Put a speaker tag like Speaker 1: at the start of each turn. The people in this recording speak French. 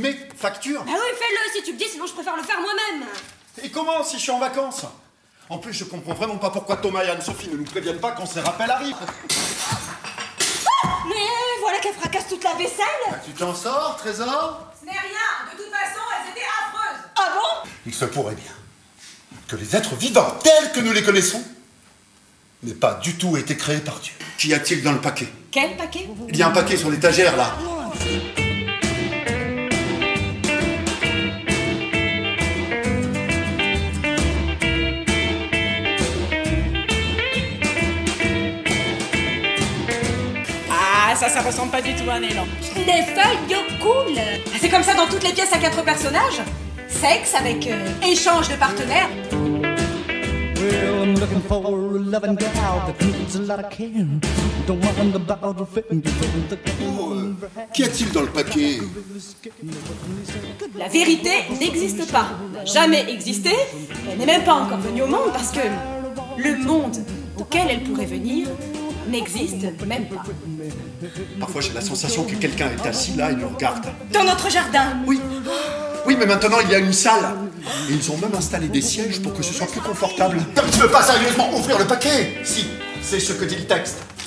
Speaker 1: mes factures.
Speaker 2: Ah oui, fais-le si tu le dis, sinon je préfère le faire moi-même.
Speaker 1: Et comment si je suis en vacances? En plus, je comprends vraiment pas pourquoi Thomas et Anne-Sophie ne nous préviennent pas quand ces rappels arrivent.
Speaker 2: Mais voilà qu'elle fracasse toute la vaisselle.
Speaker 1: Ah, tu t'en sors, Trésor?
Speaker 3: Ce n'est rien, de toute façon, elles étaient affreuses.
Speaker 2: Ah bon?
Speaker 1: Il se pourrait bien que les êtres vivants tels que nous les connaissons n'aient pas du tout été créés par Dieu. Qu'y a-t-il dans le paquet?
Speaker 2: Quel paquet?
Speaker 1: Il y a un paquet sur l'étagère, là.
Speaker 3: Ça ressemble pas du tout à un élan.
Speaker 2: Des feuilles cool. C'est comme ça dans toutes les pièces à 4 personnages. Sexe avec échange de partenaires.
Speaker 4: Well, I'm looking for a loving gal that needs a lot of care. Don't mind about her fingers.
Speaker 1: Qu'y a-t-il dans le paquet?
Speaker 2: La vérité n'existe pas, n'a jamais existé, elle n'est même pas encore venue au monde parce que le monde auquel elle pourrait venir n'existe même pas.
Speaker 1: Parfois, j'ai la sensation que quelqu'un est assis là et nous regarde.
Speaker 2: Dans notre jardin.
Speaker 1: Oui. Oui, mais maintenant, il y a une salle. Et ils ont même installé des sièges pour que ce soit plus confortable. Tu ne veux pas sérieusement ouvrir le paquet? Si, c'est ce que dit le texte.